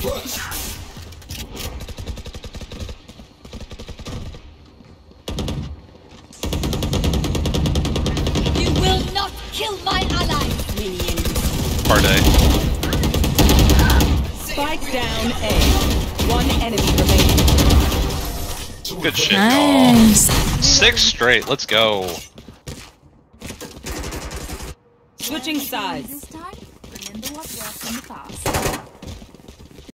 You will not kill my ally. Part A. Spike down A. One enemy remaining. Good shit, Nice. y'all. 6 straight, let's go. Switching sides. This time, remember what worked in the past.